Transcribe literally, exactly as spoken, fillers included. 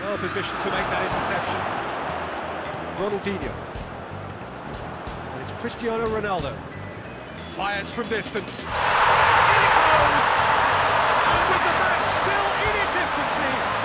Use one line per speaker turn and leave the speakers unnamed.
Well positioned to make that interception. Ronaldinho. And it's Cristiano Ronaldo. Fires from distance. In it goes! And with the match still in its infancy,